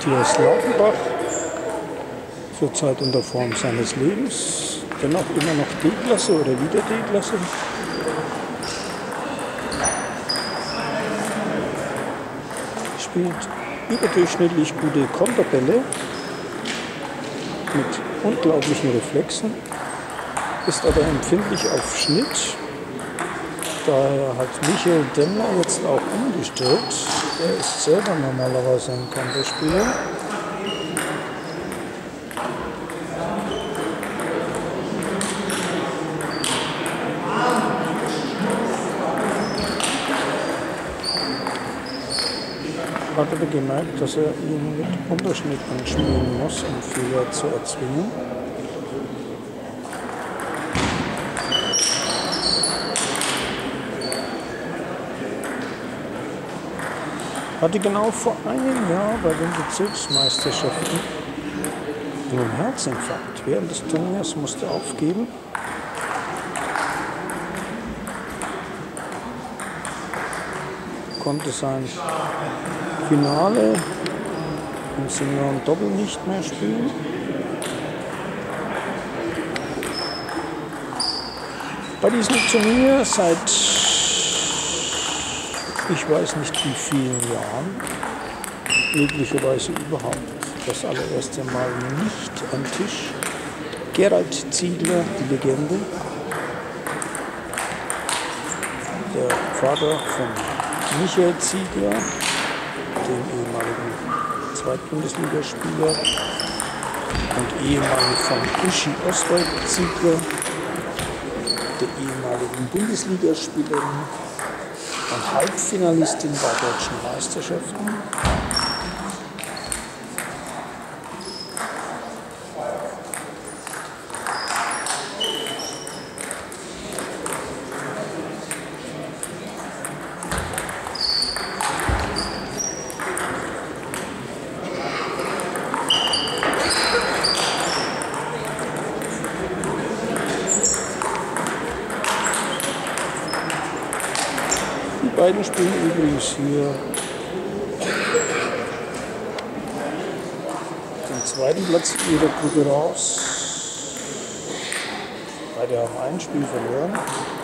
Matthias Lautenbach, zurzeit in der Form seines Lebens, dennoch immer noch D-Klasse oder wieder D-Klasse. Spielt überdurchschnittlich gute Konterbälle mit unglaublichen Reflexen, ist aber empfindlich auf Schnitt. Daher hat Michael Demmler jetzt auch umgestellt. Er ist selber normalerweise ein Konterspieler. Hat aber gemerkt, dass er ihn mit Unterschnitt anspielen muss, um Fehler zu erzwingen. Hatte genau vor einem Jahr bei den Bezirksmeisterschaften einen Herzinfarkt. Während des Turniers musste aufgeben. Konnte sein Finale im Senioren-Doppel nicht mehr spielen. Bei diesem Turnier seit ich weiß nicht wie vielen Jahren, möglicherweise überhaupt das allererste Mal nicht am Tisch, Gerald Ziegler, die Legende, der Vater von Michael Ziegler, dem ehemaligen Zweitbundesligaspieler und Ehemann von Uschi Oswald Ziegler, der ehemaligen Bundesligaspielerin und Halbfinalistin bei deutschen Meisterschaften. Die beiden spielen übrigens hier den zweiten Platz ihrer Gruppe raus. Beide haben ein Spiel verloren.